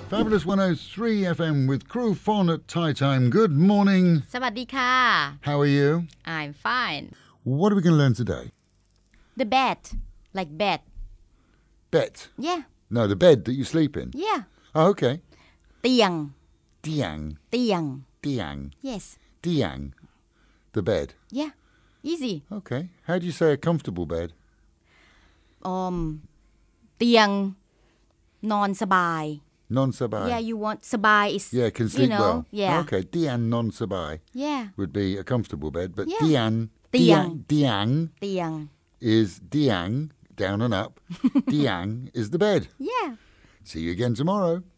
Fabulous 103 FM with Crew Fon at Thai Time. Good morning. สวัสดีค่ะ How are you? I'm fine. What are we going to learn today? The bed, like bed. Bet. Yeah, No, the bed that you sleep in. yeah. Oh, okay. เตียง Diang. เตียง Diang. Yes. Diang. The bed. Yeah. Easy. Okay. How do you say a comfortable bed? เตียงนอนสบาย Non-sabai. Yeah, you want สบาย is Yeah, can you sleep know, well. Yeah. Okay. Dian non-sabai Yeah. would be a comfortable bed, but Yeah. Dian, Diang. Diang เตียง is Diang, down and up. Diang is the bed. Yeah. See you again tomorrow.